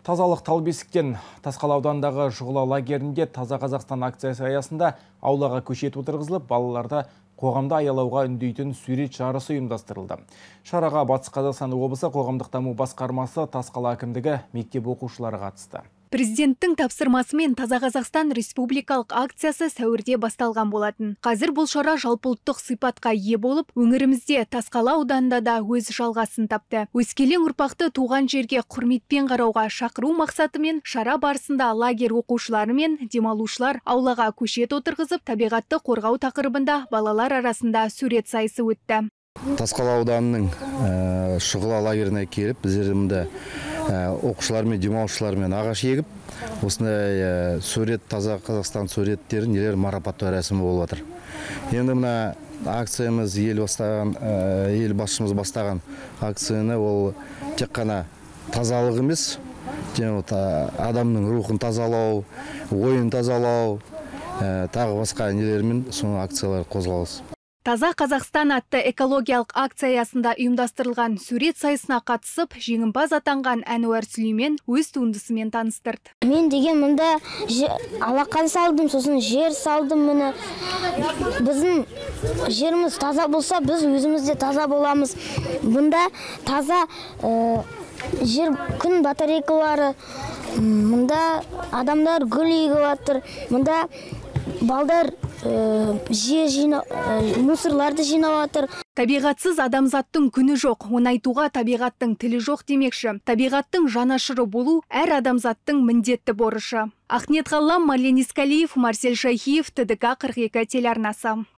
Тазалық Талбесіктен Тасқала ауданындағы Шұғыла лагерінде Таза Қазақстан акциясы аясында аулаға көшет отырғызылып, балаларды қоғамда аялауға үндейтін сурет жарысы ұйымдастырылды. Шараға Батыс Қазақстан облысы қоғамдық даму басқармасы, Тасқала әкімдігі, мектеп оқушылары қатысты. Президенттің тапсырмасымен Таза Қазақстан республикалық акциясы сәуірде басталған болатын. Қазір бұл шара жалпыұлттық сипатқа ие болып, өңірімізде Тасқала ауданында да өз жалғасын тапты. Өскелең ұрпақты туған жерге құрметпен қарауға шақыру мақсатымен шара барысында лагерь оқушылары мен демалушылар аулаға көшет отырғызып, табиғатты қорғау тақырыбында балалар арасында сурет сайысы өтті. Тасқала ауданының Шұғыла лагеріне келіп, біздерімді оқушылармен, демалушылармен ағаш егіп, осындай сурет, Таза Қазақстан суреттерін нелер марапаттау рәсімі болып жатыр. Енді мына акциямыз ел басшымыз бастаған акцияны ол тек қана тазалық емес, адамның рухын тазалау, ойын тазалау, тағы басқа нелермен соны акциялар қозғалыс. Таза Қазақстан атты экологиялық акция аясында ұйымдастырылған сурет сайысына қатысып, жеңімпаз атанған Әнуар Сүлеймен өз туындысымен таныстырды. Мен деген мұнда алақан салдым, сосын жер салдым. Міне біздің жеріміз таза болса, біз өзіміз де таза боламыз. Мұнда таза жер, күн батарейкалары, мұнда адамдар гүл егіп жатыр. Мұнда балдар мусорларды жинап жатыр. Табиғатсыз адамзаттың күні жоқ, оны айтуға табиғаттың тілі жоқ демекші. Табиғаттың жанашыры болу әр адамзаттың міндетті борышы. Ахнет Ғаллам, Марлен Искалиев, Марсель Шайхиев, ТДК 42 телеарнасы.